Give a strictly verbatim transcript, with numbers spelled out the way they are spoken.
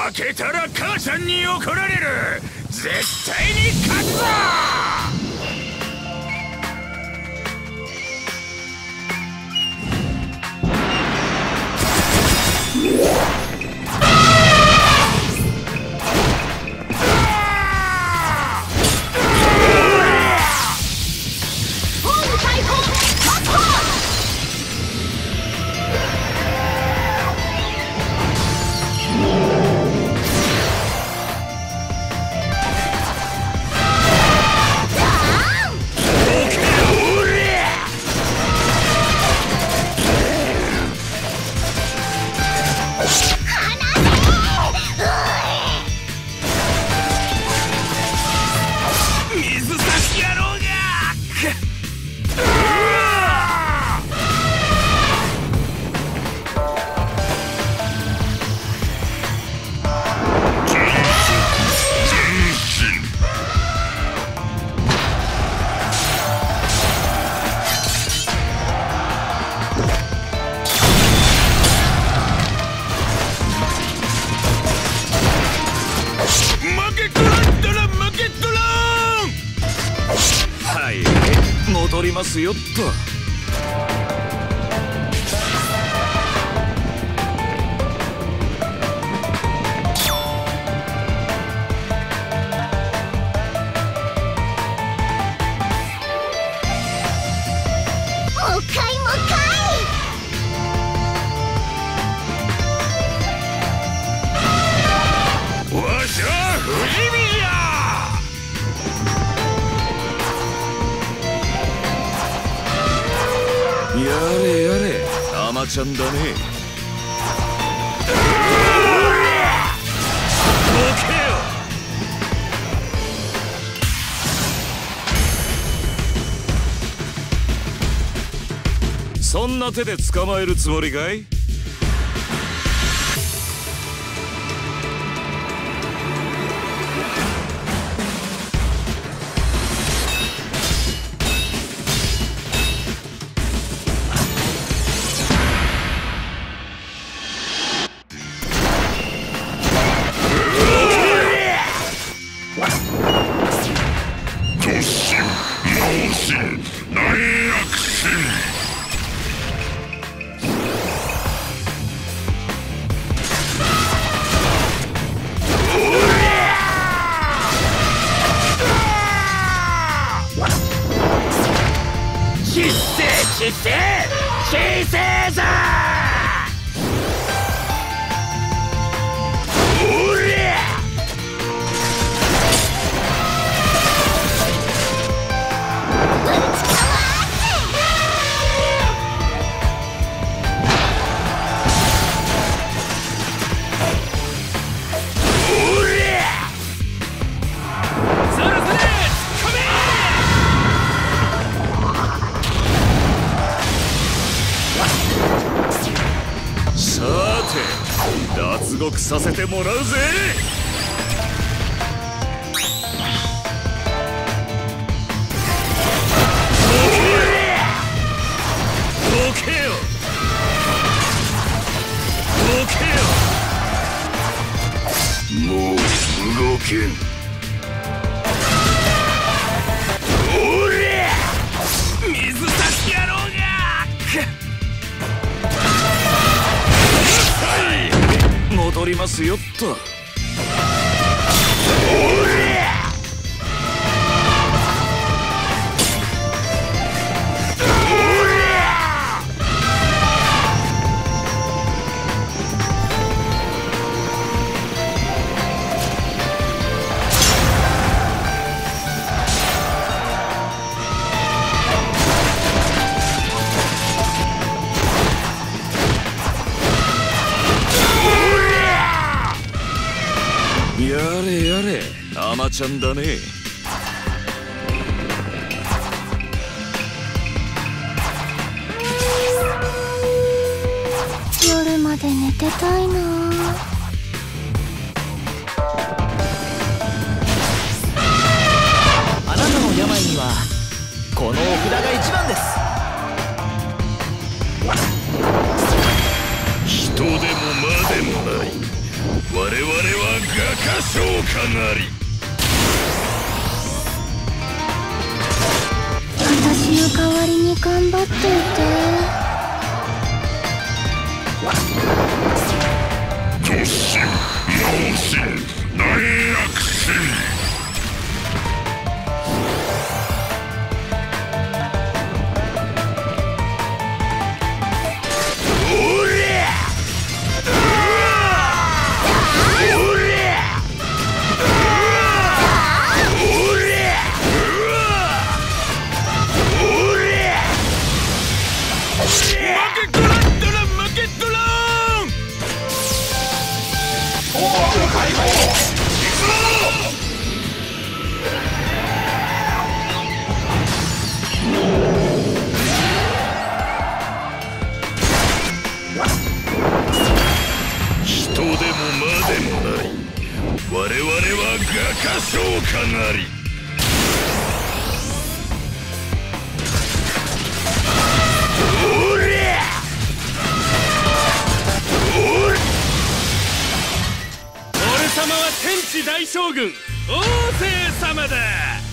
負けたら母さんに怒られる。絶対に勝つぞ。戻りますよっと。やれやれ、アマちゃんだね。どけよ。そんな手で捕まえるつもりかい？失勢死生座。おりゃ脱獄させてもらうぜ。どけよどけよ。もう動けん。おりゃ水差し野郎が。戻りますよっと。やれやれ、アマちゃんだね。 夜まで寝てたいな。 あなたの病にはこのお札が一番です。 人でも魔でもない。我 々は画家昇華なり。 私の代わりに頑張っといて。 突進直進大躍進。人でも魔でもない。我々は画家昇華なり。おりゃおり俺様は天地大将軍王政様だ。